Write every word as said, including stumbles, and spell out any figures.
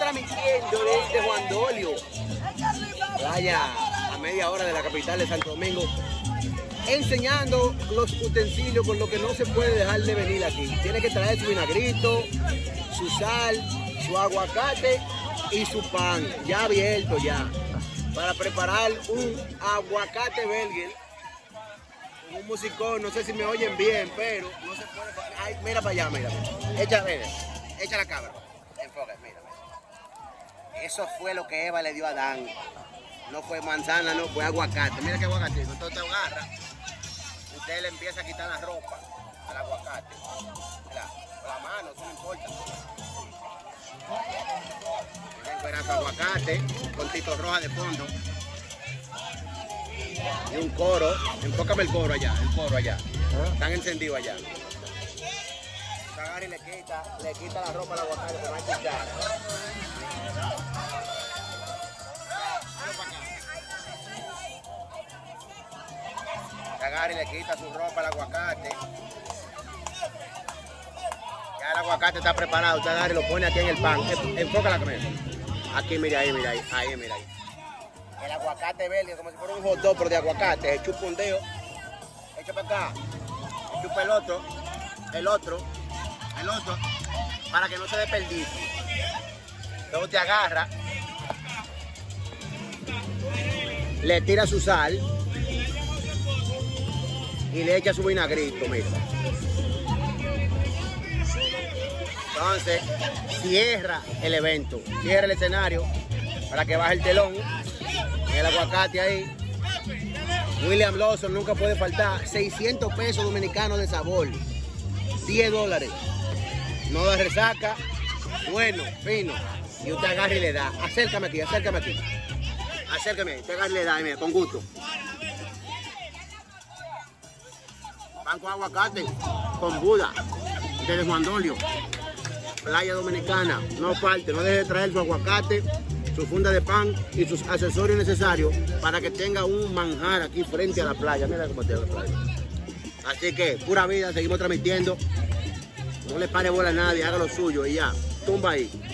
transmitiendo desde Juan Dolio, playa a media hora de la capital de Santo Domingo, enseñando los utensilios con lo que no se puede dejar de venir aquí. Tiene que traer su vinagrito, su sal, su aguacate y su pan, ya abierto ya, para preparar un aguacate burger. Un musicón, no sé si me oyen bien, pero no se puede. Ay, mira para allá, mira. Echa, mira, echa la cámara. Enfoca, mira, mira. Eso fue lo que Eva le dio a Adán. No fue manzana, no fue aguacate. Mira qué aguacate. Entonces te agarra, usted le empieza a quitar la ropa al aguacate. Mira, con la mano, eso no importa. Miren, pedazo de aguacate con tito roja de fondo. Y un coro, enfócame el coro allá, el coro allá. Están encendidos allá. Se agarra y le quita, le quita la ropa al aguacate, pero no hay cuchara. Se agarra y le quita su ropa al aguacate. Ya el aguacate está preparado, usted agarra y lo pone aquí en el pan. Enfoca la cabeza. Aquí, mira ahí, mira ahí, ahí, mira ahí. El aguacate verde, como si fuera un hot dog, pero de aguacate. Se chupa un dedo, echa para acá, se chupa el otro, el otro, el otro, para que no se desperdicie. Luego te agarra, le tira su sal y le echa su vinagrito, mira. Entonces, cierra el evento, cierra el escenario para que baje el telón. El aguacate ahí. William Lawson nunca puede faltar. seiscientos pesos dominicanos de sabor. diez dólares. No da resaca. Bueno, fino. Y usted agarra y le da. Acércame aquí, acércame aquí. Acércame ahí. Usted agarra y le da, mira, con gusto. Pan con aguacate. Con Buda. Desde Juan Dolio. Playa Dominicana. No falte, no deje de traer su aguacate, su funda de pan y sus accesorios necesarios para que tenga un manjar aquí frente a la playa. Mira cómo está la playa. Así que, pura vida, seguimos transmitiendo. No le pare bola a nadie, haga lo suyo y ya. Tumba ahí.